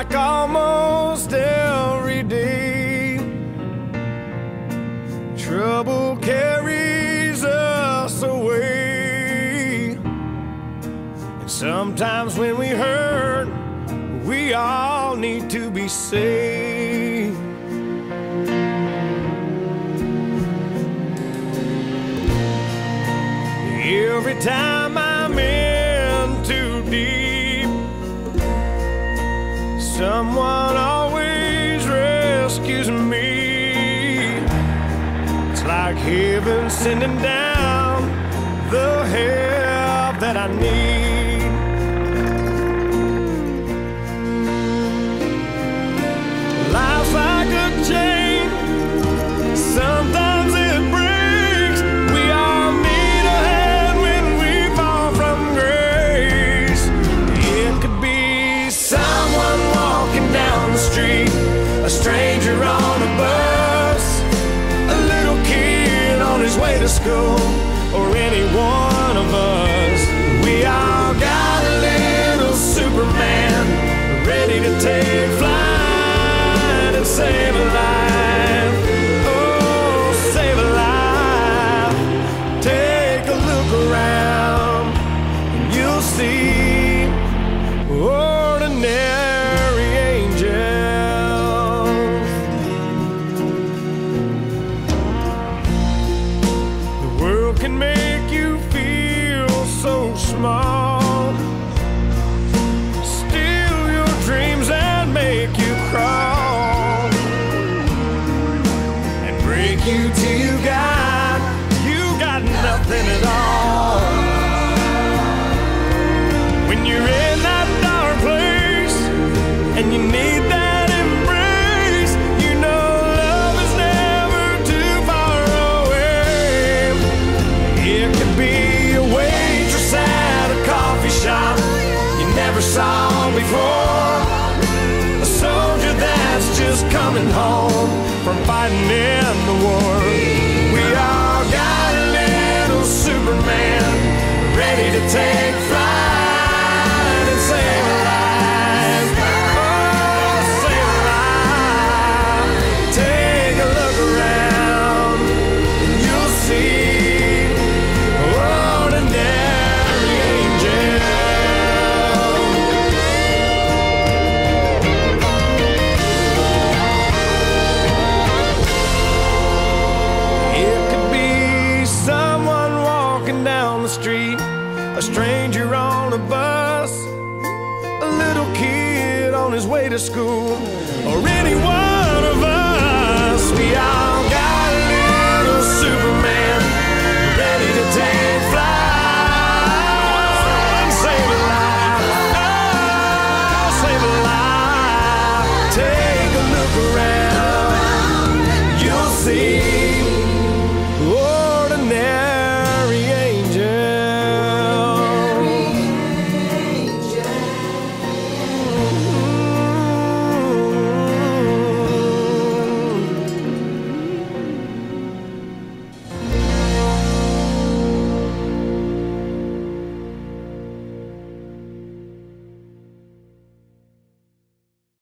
like almost every day. Trouble carries us away, and sometimes when we hurt, we all need to be saved. Every time I'm in too deep, someone always rescues me. It's like heaven sending down the help that I need. Life's like a chain, sometimes it breaks. We all need a hand when we fall from grace. It could be someone walking down the street, a stranger on a bus, a little kid on his way to school, or any one of us. We all got a little Superman ready to take flight and save a life. Oh, save a life. Take a look around and you'll see ordinary angels. The world can make you feel so small, steal your dreams and make you crawl, and break you till you got nothing at all. When you're in that dark place and you need that embrace, you know love is never too far away. It could be a waitress at a coffee shop you never saw before, a soldier that's just coming home from fighting in the war. We all got a little Superman ready to take flight and save a life. Oh, save a life. Take a look around and you'll see ordinary angels. It could be someone walking down the street, a stranger on a bus, a little kid on his way to school, or any one of us. We all